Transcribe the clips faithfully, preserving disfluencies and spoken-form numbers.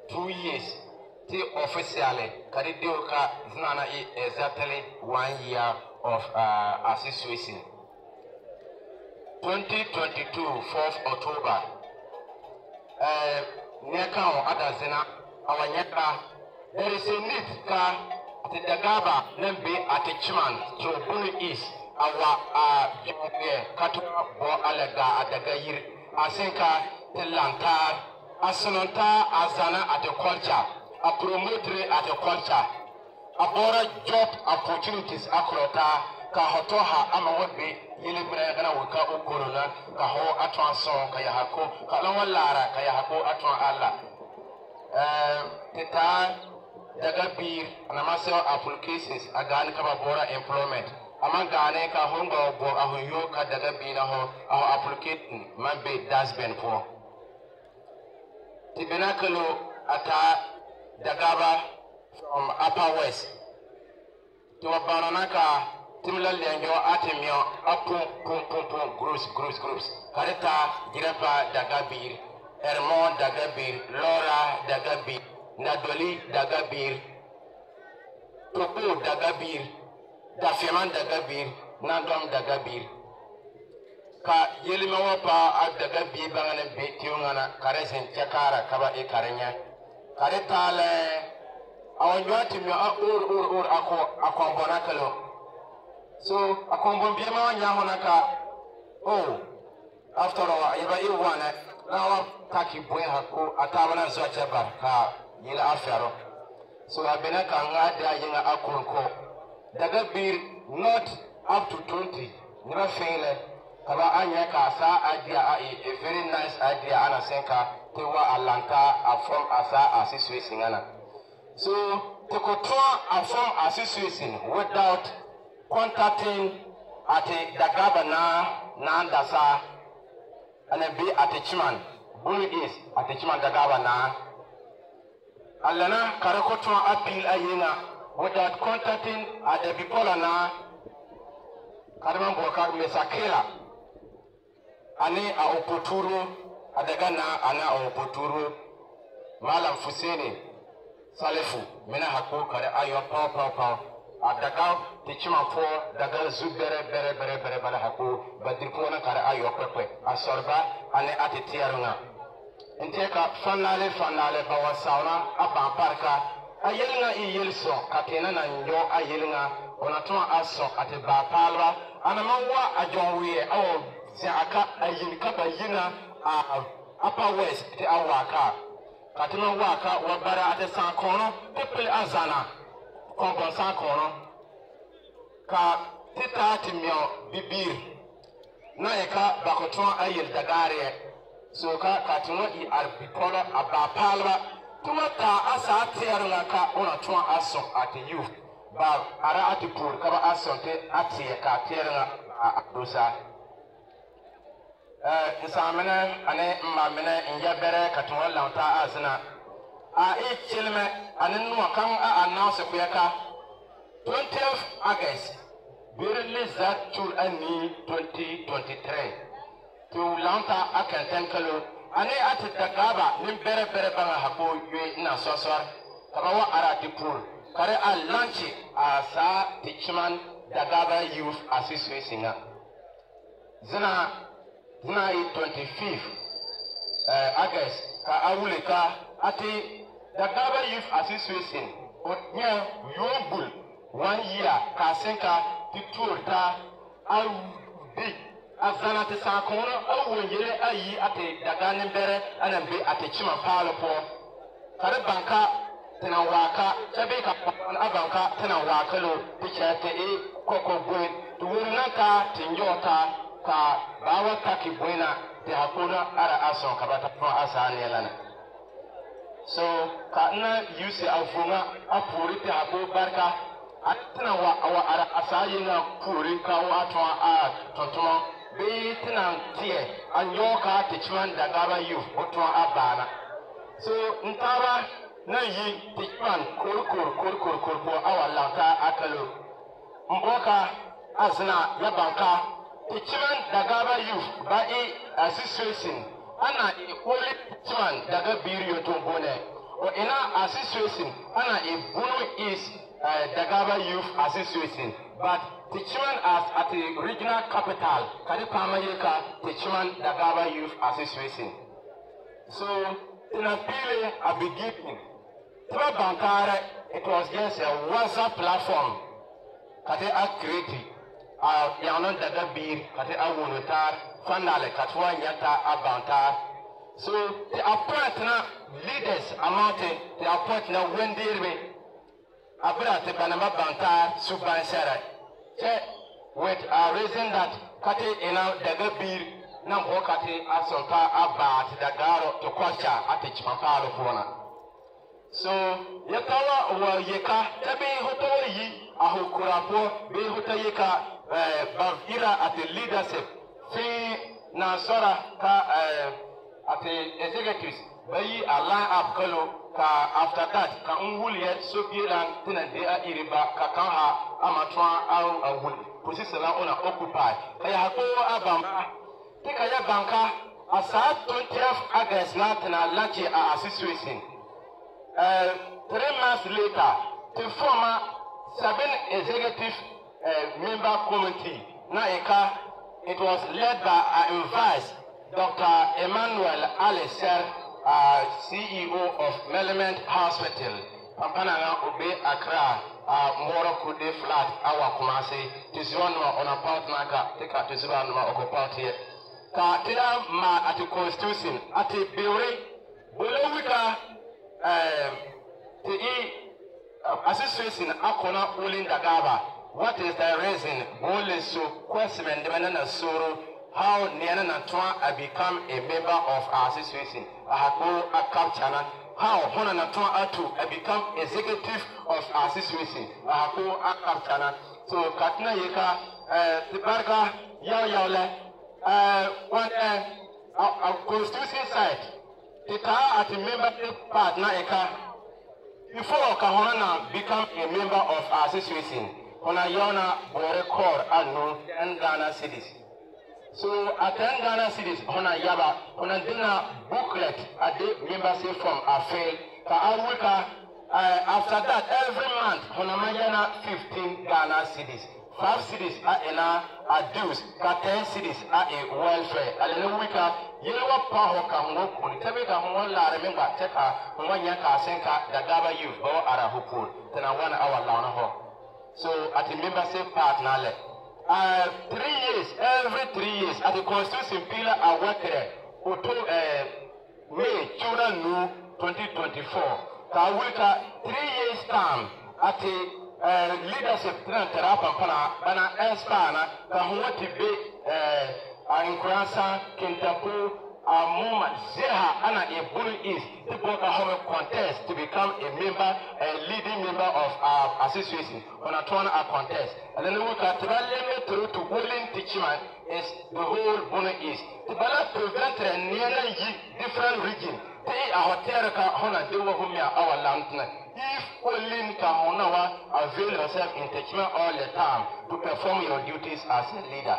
two years. The officially, Kadidoka Znana exactly one year of uh, association. twenty twenty-two, fourth October. Uh, Nyakao Adazena, our Nyaka, there is a need ka the Dagaaba Nembe at Techiman to Bunu East, our uh, Katua Bo Alega at the Gayir, Asenka, the Lantar, Asanonta, Azana at the culture. A promoter at the culture, a border job opportunities akrota, Kahotoha, Amawabi, Yilibrana, Waka Ukuruna, Kaho Atwanson, Kayahako, Kalawalara, Kayahako, Atwan Allah. Teta, Dagabir, and Amaso applications, Agan Kababora employment. Amangane, Kahongo, Ahuyoka, Dagabina, our application, Mambe, Dasben for Tibinakalo, Ata. Dagaaba from Upper West to a Baranaka, Timla Lengo, Atimio, Apu, Pum Pum Pum, groups, groups, groups, Kareta, Girapa, Dagabir, Hermon Dagabir, Laura Dagabir, Nadoli Dagabir, Toku Dagabir, Dafiman Dagabir, Nandom Dagabir, Ka Yelimawapa at Dagabir, Bangan Betiungana, Karesin Chakara, Kaba E Karenya. Karetale, our yatim ya ur ur ur ako akombonakalo. So akombombiema nyahonaka. Oh, after all, iba iwana na taki boy hako atabana zocha barka yila afero. So abenaka ngada yinga akunko. Dagabir not up to twenty. Never fail. Kaba anyaka sa idea a very nice idea anasenka. Tewa Alanta from Asa Association. So, to control a from association without contacting at the Dagaaba na Nandasa and then be at Techiman. Only is at Techiman Dagaaba na Alana Karakotra appeal Ayina without contacting at the Bipola na Karaman Bokar Mesakela Ane a Opoturu. Adagana ana opoturu Malam Fuseni Salefu Mena Hako Kare Ayo Pau Pau Pau Adaga Techiman Po Daga Zubere Bere Bere Bere Bere Hako Badripona Kare Ayo Pepe Asorba Ane Ati Tiarunga Inteka Fanale Fanale Bawa Sauna Aban Parka Ayelinga I Yelso Katena na Nyo Ayelinga Onatuma Aso Ati Ba Palwa Anamawa Ajonwe Awo Ziaka Ayinka Bayina Uh, Upper West, the Awaka. Katima Waka, Wabara at the Sankono, People Azana, Kompon Sankono, Ka Tita Timio, Bibir, Naeka, Bakotron Ayel Dagare, Soka, Katuma I Arbicola, Abapalva, Tumata Asa Tiaraka, Onatron Aso at the youth, Bab Ara Atipur, Kaba Asonte, Atia, Katera Adosa. Nsamene ane mmamene njabere katwa lanta azna a echilme ane nuwa kan a announce kuyaka twentieth August birli zat tur ani twenty twenty-three to lanta a Kenten kalo ane ati Dagaaba nim bere bere banga hako yue na sosor kabawa arati pool kare a launch a sa Techiman Dagaaba Youth Association zina Zina twenty-fifth uh, August ka awuleka ati Dagaaba Youth Association otnya yombul one year ka senka titurta awdi azana te sakono awonyere ayi ati Dagane bere anambe ati Chima Palo po kare banka tena waka tabe ka abanka tena wakalo tichate e koko gwe tuwurnaka tinjota ka bawa taki buena te hakuna ara aso kabata kwa asa nelana so ka na use afunga apuri te hako barka atna wa awa ara asa yina puri ka wa atwa a tontoma be tina tie anyoka Techiman Dagaaba Youth otwa abana so ntaba na yi Techiman korkor korkor korkor awa lanta akalo mboka azna yabanka Techiman Dagaaba Youth by a association ana i only Techiman Dagaaba Yotombone or ina association ana Ebunu is uh, Dagaaba Youth Association, but Techiman as at the regional capital, Kadipamayeka Techiman Dagaaba Youth Association. So in a pile a beginning, Bankara, it was just a WhatsApp platform. Kate a creative, a Yanon Dagabir, Kate a Wunutar, Fanale, Katwa Yata Abantar. So the appointment leaders amounted, the appointment Wendy Abra te Panama Bantar Suban Sarah. With a reason that Kate ina Dagabir Nam Okate Asonta Abat Dagaro to Kwacha at the Chimampalo Fona. So Yakawa wa Yeka, Tabi Hotoyi, Ahukurapo, Be Hotayeka, Bavira at the leadership, Free Nasora at the executives, Bayi a line up color. After that, ka ungulie sopiran tina dea iriba kakanha amatwa au awuli position la ona occupy kaya hako abamba tika ya banka asa twentieth August na tina launch a association. Uh, three months later, the former seven executive uh, member committee na eka, it was led by our vice Doctor Emmanuel Aliser, Uh, C E O of Melement Hospital, Pampananga Obe Accra, uh, Moro Kude Flat, Awa Kumasi, Tizuanuma on a partner, take out Tizuanuma of a party. Ka Tila Ma at the Constitution, at the Bury, Bulowika, the E Association Akona Ulin Dagaaba. What is the reason? Bole so question and the Soro. How Niana Natwa I become a member of our association. I have no a how Hona Natwa Atu I become executive of our association. I have no a so Katna Yeka, the Barga, Yaole, one a constitution site. The car at the membership part Naeka. Before Kahona become a member of our association, Hona Yona will record and and Ghana cities. So at ten Ghana cities, Hona Yaba, Hona Dina booklet at the membership from Afe, Kaawika. After that, every month, Hona Mayana fifteen Ghana cities. Five cities are in a dues, ten cities are a welfare. Alenwika, Yellow Power Kango, Tabika Hola, remember, Teka, Mwanyaka Senka, Dagaaba Youth, or Arahupur, then I one hour Lana. So at the membership part now. Uh, three years, every three years, at the Constitution pillar, I work there. Until uh, May, June, new twenty twenty-four. Kawika, three years time at the uh, leadership plan Terapana, Bana Espana, Kahuati Bay, uh, Inquransa, Kentapu, Amuma, Zeha, Anna Ebunu is the Boka Home contest to become a member, a leading member of our association on a turn a contest. And then we look at the limit through to willing Techiman is the whole Bono East. The Bala prevent a nearly different region. They are Teraka Hona Dewa Humia our land. If willing Kahonawa avail yourself in Techiman all the time to perform your duties as a leader.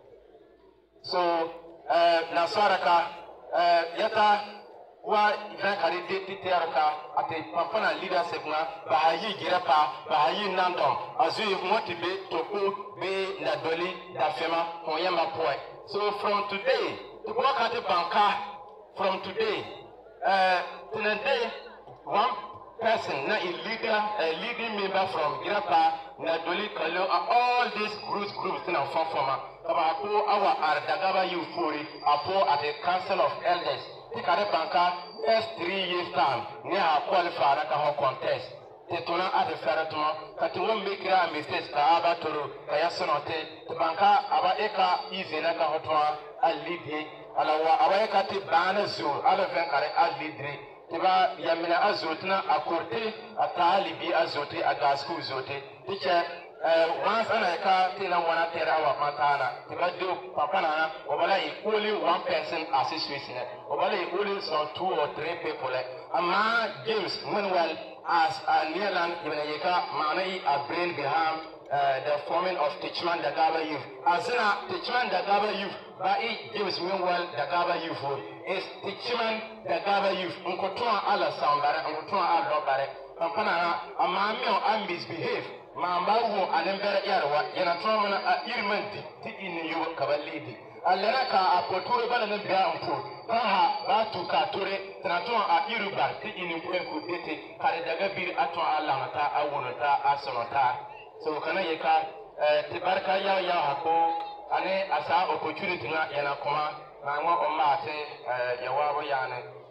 So Nasaraka Yata wa Nakari Teraka at the Pampana leadership na Bahayi Girapa, Bahayi Nandom, Azui Motibe, Toku, Be Nadoli, Dafema, Hoyama Poe. So from today, to work at the banka, from today, uh, today, one person, na illegal, a leading member from Girapa, Nadoli, Kalo, all these groups, groups in our former. About our Dagaaba Youth Apo at the Council of Elders. The Banka, next three years time, near qualified at our contest. The Tuna at the Ferratuma, Katuan make a mistake, Kaaba Turu, Kayasonote, the Banka, Abaeka, Easy Naka Hotwa, a lead, Alawa, Awakati Banazu, Alavenkare, a lead. Tiba Yamina Azotna, a Corte, a Talibi Azote, a Gasku Zote, teacher. Once I can't tell one at our Matana, the do Papana, Obala only one person association, Obala only some two or three people. A man, James Mwinwel, as a Nearland, Yaka, Manai, a brain behind the forming of Techiman Dagaaba Youth. As in Techiman Dagaaba Youth, by James Mwinwel, Dagaaba Youth. is Techiman Dagaaba youth. Unkotoa ala soundbare, unkotoa ala lobare. Kampana amami o am misbehave. Mamba wo anembere yarwa. Yana trauma a irmenti ti ini yuwa kabalidi. Alena ka apoture bana ne bia ampo. Kaha batu ka tore tanaton a irubar ti ini kwenku dete kare daga bir aton ala mata awonota asonota. So kana yeka tibarka ya ya hako ane asa opportunity na yana kuma na ngo omate yawa bo yana